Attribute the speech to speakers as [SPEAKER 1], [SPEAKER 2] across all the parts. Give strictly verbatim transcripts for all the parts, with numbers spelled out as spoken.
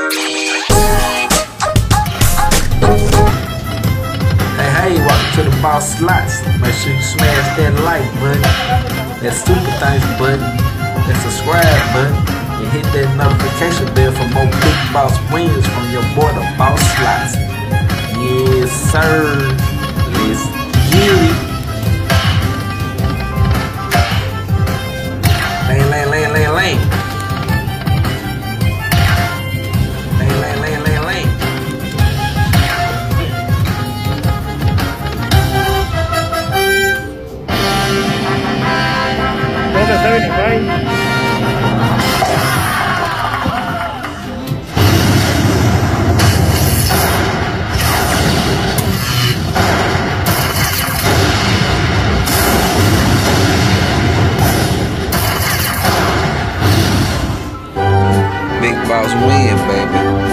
[SPEAKER 1] Hey, hey, welcome to the Boss Slots. Make sure you smash that like button, that super thanks button, that subscribe button, and hit that notification bell for more big boss wins from your boy, the Boss Slots. Yes, sir. Let's get it. Lane, lane, lane, lane, lane. Lane, lane, lane, lane, lane.
[SPEAKER 2] Vamos a ver el vai.
[SPEAKER 3] Big boss win, baby.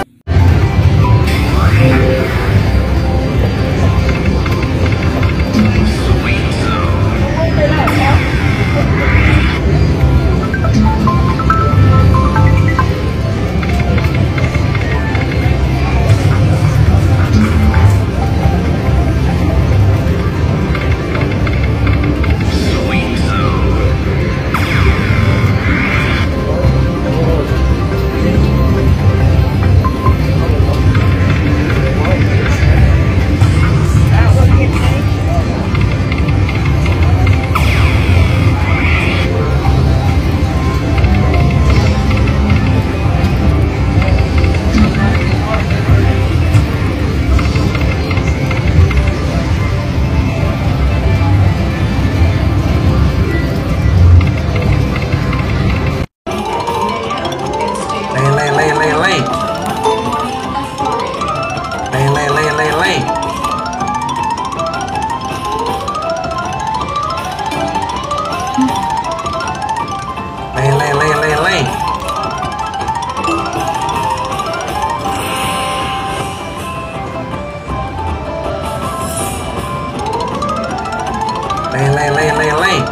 [SPEAKER 1] Lane, lane, lane, lane, lane.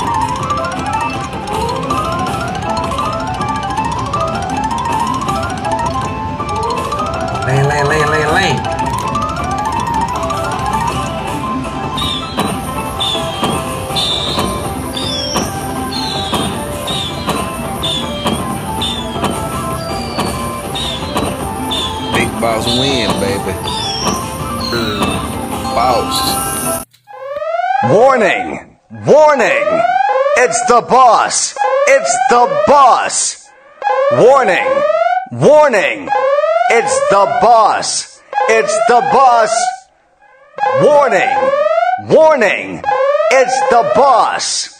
[SPEAKER 1] Lane, lane, lane, lane, lane.
[SPEAKER 3] Big boss win, baby. Boss.
[SPEAKER 4] Warning! Warning! It's the boss! It's the boss! Warning! Warning! It's the boss! It's the boss! Warning! Warning! It's the boss!